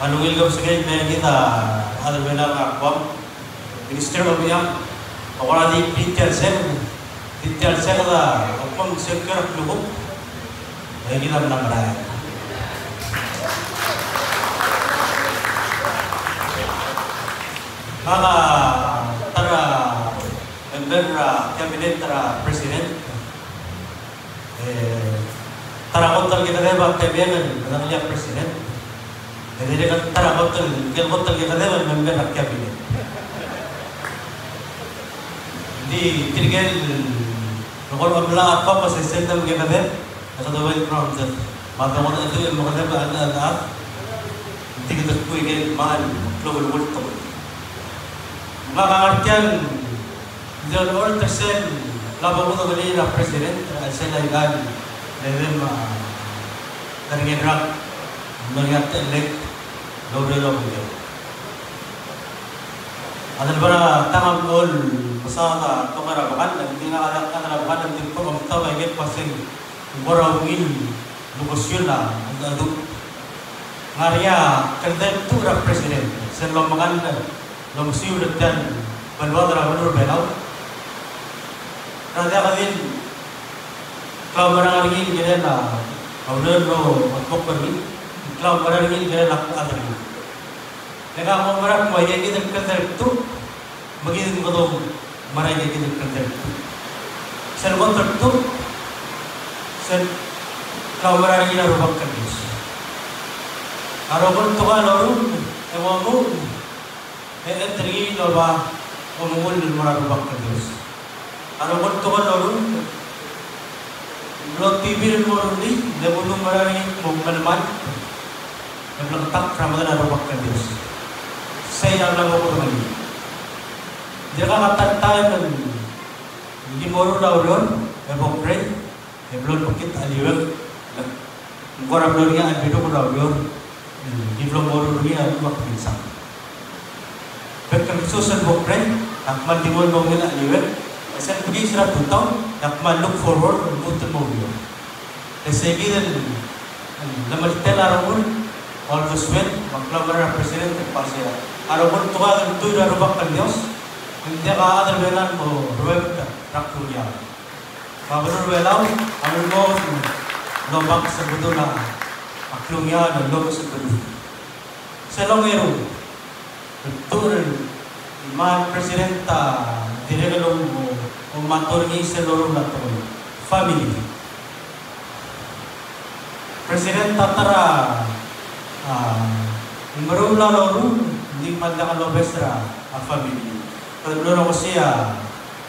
Manungil ko sa kayo kita ada benar akwam Minister of Young awal di Peter Sen la akwam sekar klubuk lagi kita menang raya. Maka tara member kabinet tara presiden tara kotal kita deba kabinet dengan presiden. Jadi kan tara kotal kita deba member kabinet. Di tirgel kalau amla apa pas sistem kita deba atau dua round mata mata itu yang mengenai anda nanti kita kuikan mahal global world tour. Makakartiyan John Ortersen labang mo tuli na president sa laigan level taringin rak melihat elect Gabriel Obrero. Adal bara tamam all masaka tumarabakan hindi na anak narabakan ng tipo ng tawa igit pasing borawin lugosyon na adu Maria kandem tura president sa lomangan Lomsiu dan Balwadra Manur Belau. Raja Kadin kalau barang ini kita na, awalnya lo makmuk pergi. Kalau barang ini kita nak ada ni. Jika mau barang mau yang kita kerja itu, begitu betul barang yang kita kerja itu. Sen kontrak itu, sen kalau barang ini harus bakal dis. Kalau pun tuan orang, ewamu entry loba umul muradu bakal Dios. Ano pun tuan orang, lo TV murni, lebulu marani mungkalman, lebelak Ramadan adu bakal Dios. Saya yang lagu bermani. Jika kata tayo di muru daulon, ebokre, eblon bukit aliwek, ngora blonnya albedo daulon, di blon muru dunia adu bakal insang. Bekam susun bokre, akman dimol mongil aliwek, esen pergi serat tutau, akman look forward untuk mongil. Esegi dan lambat telarumun, all the sweat, maklamar presiden terpasya. Arupun tua dan tu dah rubak Dios, hindi ka ada belan mo ruwet raktunya. Kabarur belau, amul mo lobak sa buto na aklunya dan lobak sa buto. Selongero. Betul, man presidenta direkalong umator ni selorong nato family. Presidenta tara marula lorong di mandang lobesra a family. Kalau ko siya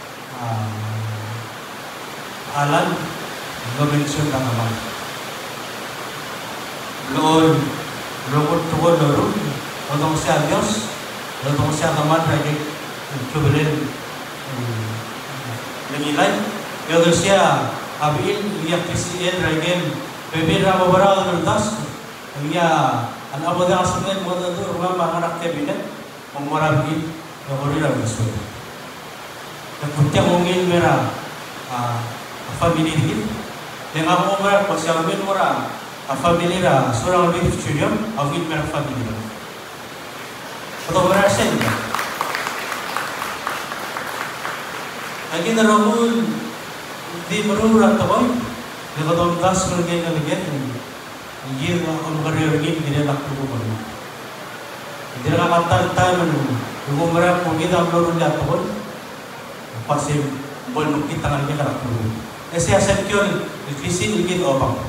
Alan lo mention na naman. Lord, lord tuwa lorong Lotong siya Diyos, lotong siya naman ragig kubilin nangilay. Lotong siya abiin, iyak kisiin ragig bibira mabara ng das. Niya, ang abo na kasunod mo na doon, mga anak kabinet, ang marami, ang marami gusto. Nagpuntiang ungin mera, family din. Yang ako mera, kung siya umin mera, family ra, surang umin studio, umin mera family ra. Atau berhasil. Lagi naroon di berurat tahu, di kota das kerja lagi, ini orang kerja ini dia nak tunggu baru. Dia nak kata tahu tunggu mereka mungkin dalam lorong dia tahu, pasti boleh mungkin tangannya nak tunggu. Ese aset kion, krisis ini apa?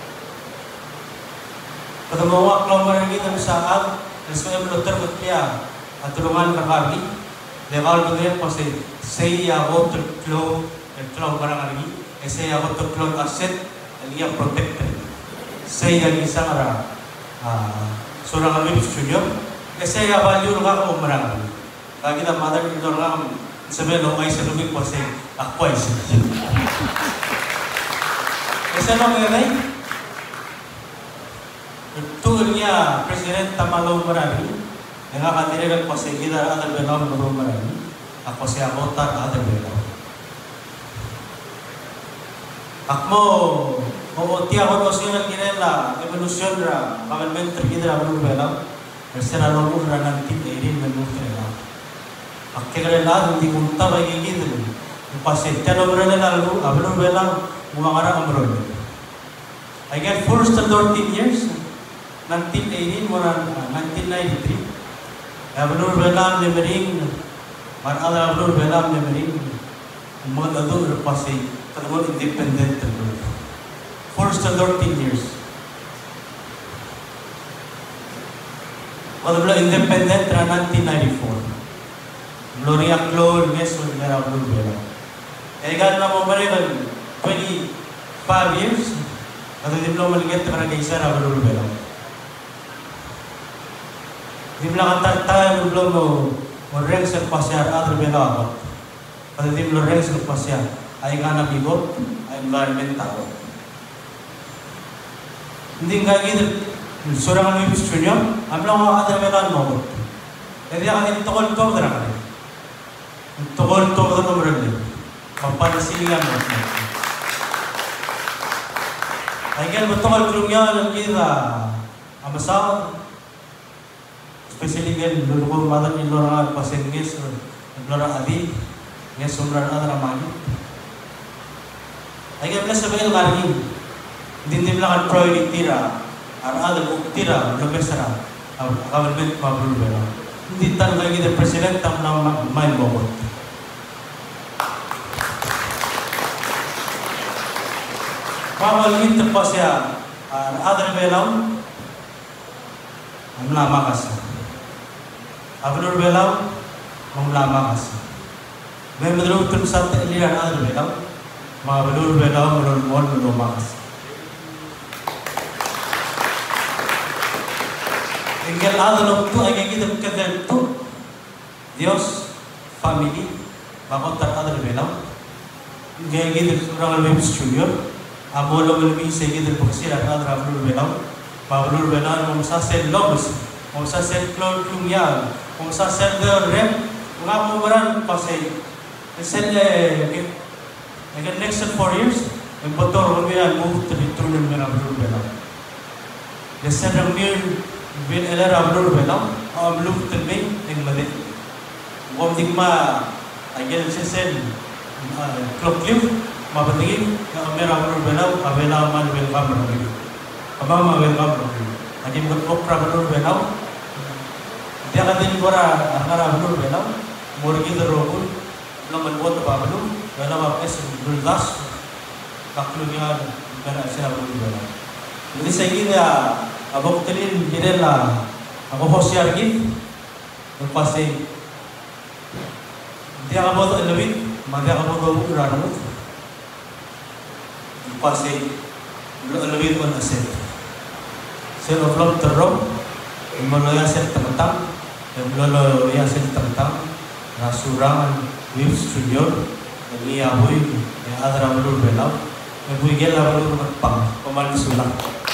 Ketemu awak kalau mereka ini saat Resmi dokter betia atulungan kami legal betul pasti saya auto flow barang lagi saya auto flow aset dia protected saya bisa mara surang kami studio saya value nggak mau merang lagi kita mother itu orang sebenarnya lo masih lebih pasti aku aja saya mau mengenai Betulnya Presiden Tamalo Marani yang akan dirikan po sa kita ada belau ng Marani ako siya votar ada belau. Akmo tiya ko siya kinela evolusyon ra parliamentary kita ng belau Será lo que harán anti-aire me gusta. Akhirnya lah di kunta bagi gitu. Pasal tiada berada lalu, abang belang mengarah amrol. I get first 13 years, 1918 moran 1993. Abang belang memering, mana abang belang memering, mud adu pasal terlalu independent terlalu. First 13 years. Kalau belum independent 1994. Gloria Claude, yes, was there of Blue Bella. I got no more 25 years. Atau diploma get para kaisa of Blue Bella. Diploma kata belum mau reng serpasiar other Bella apa. Atau diploma reng serpasiar. Ay kana bigot, ay environmental. Hindi nga gitu. Surang may bistunyo, amlang mga other Bella mo. Jadi akan tokol to dara. Tokol nomor ini, pampalasilingan mo. Ayan betul kulungnya lagi dah, amasal, especially kan luluh madan ini orang pasien ges, orang adi, ges umran ada ramai. Ayan belas sebagai lagi, dindim lakan proyek tira, ada tira, lebih serah, government mabul bela. Hindi tan lagi the president tam na main bobot. Bawal itu pasya other belau lama kas. Abulur belau lama kas. Memang betul satu lihat other belau, mabulur belau mulun lama kas. Tinggal ada waktu agak kita kerja tu Dios family bakal ada belau. Gaya kita orang lebih studio. Abolo lebih segede bersih ada Abulur belau. Abulur belau mungsa sel lobus, mungsa sel cloud klumial, mungsa sel rem, mengapu beran pasai. Sel again next 4 years, betul rumia move to the turun dengan Abulur belau. Sel rumia bin elar Abulur belau, Abulur terbaik yang mana? Gom digma again sel cloud klum. Mapatingin kamera Abulur belau, abela man welcome lagi. Abang welcome lagi. Aja buat opera Abulur belau. Dia katin gora angkara Abulur belau. Morgi terobul, belum membuat apa Abulur belau apa es berdas. Kaklunya bukan asal Abulur belau. Jadi saya kira abang telin kira lah. Aku hosiar gini. Lepas dia abang tu lebih, mana abang tu ramut. Pasai lebih pun aset. Saya belum terus, melalui aset tentang, melalui aset tentang rasuran, web studio, ini abui, yang ada Abulur belau, abui gel Abulur pang, pemain sulang.